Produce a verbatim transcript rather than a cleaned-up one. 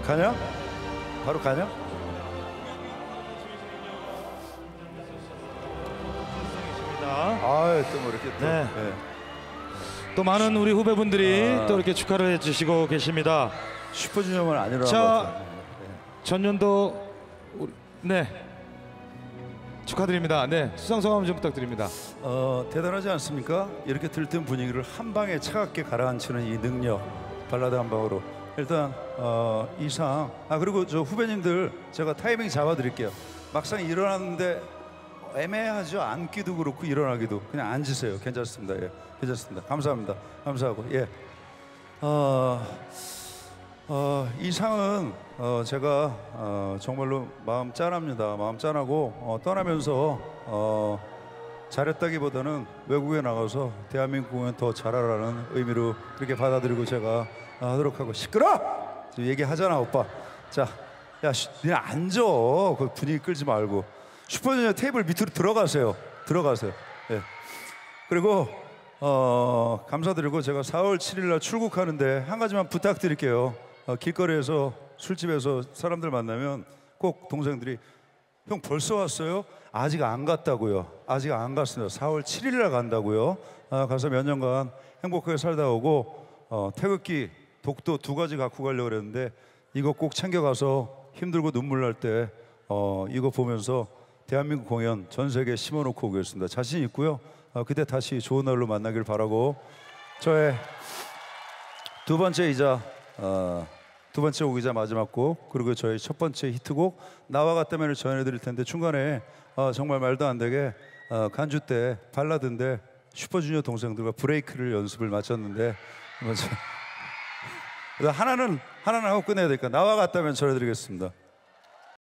가냐? 바로 가냐? 아, 또 뭐 이렇게 또, 네. 네. 또 많은 우리 후배분들이 아. 또 이렇게 축하를 해주시고 계십니다. 슈퍼주니어만 안 일어난 자, 것 같아요. 전년도 우리- 네 축하드립니다. 네, 수상 소감 좀 부탁드립니다. 어, 대단하지 않습니까? 이렇게 들뜬 분위기를 한 방에 차갑게 가라앉히는 이 능력, 발라드 한 방으로. 일단 어, 이상. 아, 그리고 저 후배님들 제가 타이밍 잡아드릴게요. 막상 일어났는데 애매하죠. 앉기도 그렇고 일어나기도. 그냥 앉으세요. 괜찮습니다. 예, 괜찮습니다. 감사합니다. 감사하고 예. 어, 어, 이 상은 어, 제가 어, 정말로 마음 짠합니다. 마음 짠하고 어, 떠나면서 어, 잘했다기보다는 외국에 나가서 대한민국 공연 더 잘하라는 의미로 그렇게 받아들이고 제가 하도록 하고. 시끄러! 지금 얘기하잖아 오빠. 자, 야, 씨, 니네 앉아. 그 분위기 끌지 말고. 슈퍼주니어 테이블 밑으로 들어가세요. 들어가세요. 예. 그리고 어, 감사드리고 제가 사월 칠일 날 출국하는데 한 가지만 부탁드릴게요. 어, 길거리에서 술집에서 사람들 만나면 꼭 동생들이 형 벌써 왔어요? 아직 안 갔다고요. 아직 안 갔습니다. 사월 칠일 날 간다고요. 아, 가서 몇 년간 행복하게 살다 오고 어, 태극기, 독도 두 가지 갖고 가려고 그랬는데 이거 꼭 챙겨가서 힘들고 눈물 날 때 어, 이거 보면서 대한민국 공연 전 세계에 심어놓고 오겠습니다. 자신 있고요. 어, 그때 다시 좋은 날로 만나길 바라고 저의 두 번째이자 어, 두 번째 곡이자 마지막 곡 그리고 저희 첫 번째 히트곡 나와 같다면을 전해드릴 텐데 중간에 어, 정말 말도 안 되게 어, 간주 때 발라드인데 슈퍼주니어 동생들과 브레이크를 연습을 마쳤는데 먼저 하나는 하나는 하고 끝내야 되니까 나와 같다면 전해드리겠습니다.